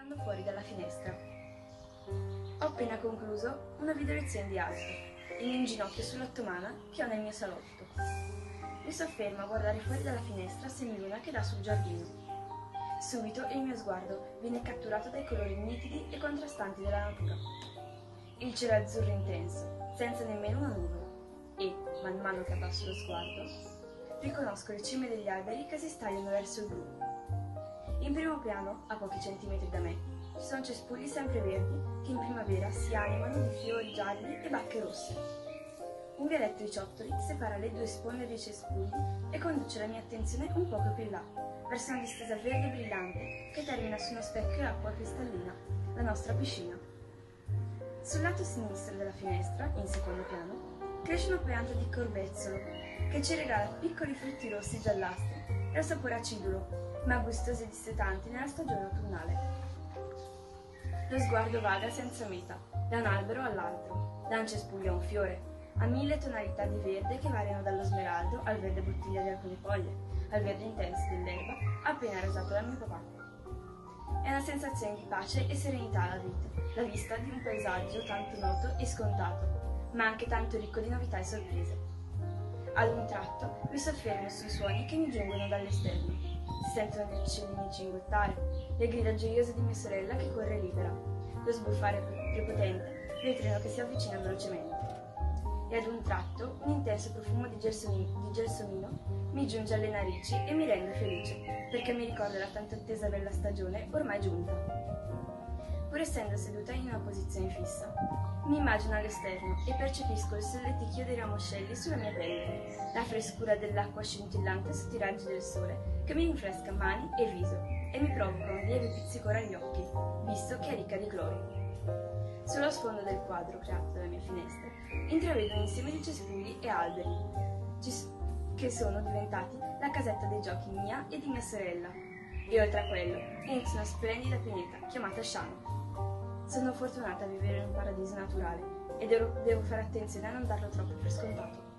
guardando fuori dalla finestra. Ho appena concluso una video lezione di alto e mi inginocchio sull'ottomana che ho nel mio salotto. Mi soffermo a guardare fuori dalla finestra semiluna che dà sul giardino. Subito il mio sguardo viene catturato dai colori nitidi e contrastanti della natura. Il cielo è azzurro intenso, senza nemmeno una nuvola, e, man mano che abbasso lo sguardo, riconosco le cime degli alberi che si stagliano verso il blu. In primo piano, a pochi centimetri da me, ci sono cespugli sempreverdi che in primavera si animano di fiori gialli e bacche rosse. Un vialetto di ciottoli separa le due sponde dei cespugli e conduce la mia attenzione un poco più in là, verso una distesa verde brillante che termina su uno specchio d'acqua cristallina, la nostra piscina. Sul lato sinistro della finestra, in secondo piano, cresce una pianta di corbezzolo che ci regala piccoli frutti rossi giallastri e al sapore acidulo, ma gustosi e dissetanti nella stagione autunnale. Lo sguardo vaga senza meta, da un albero all'altro, da un cespuglio a un fiore, a mille tonalità di verde che variano dallo smeraldo al verde bottiglia di alcune foglie, al verde intenso dell'erba appena rasato da mio papà. È una sensazione di pace e serenità alla vita, la vista di un paesaggio tanto noto e scontato, ma anche tanto ricco di novità e sorprese. Ad un tratto mi soffermo sui suoni che mi giungono dall'esterno. Si sentono gli uccellini cinguettare, le grida gioiose di mia sorella che corre libera, lo sbuffare prepotente del treno che si avvicina velocemente. E ad un tratto un intenso profumo di gelsomino mi giunge alle narici e mi rende felice, perché mi ricorda la tanto attesa bella stagione ormai giunta. Pur essendo seduta in una posizione fissa, mi immagino all'esterno e percepisco il solleticchio dei ramoscelli sulla mia pelle, la frescura dell'acqua scintillante sotto i raggi del sole che mi rinfresca mani e viso e mi provoca un lieve pizzicore agli occhi, visto che è ricca di cloro. Sullo sfondo del quadro creato dalla mia finestra intravedo un insieme di cespugli e alberi che sono diventati la casetta dei giochi mia e di mia sorella, e oltre a quello inizia una splendida pineta chiamata Shano. Sono fortunata a vivere in un paradiso naturale e devo fare attenzione a non darlo troppo per scontato.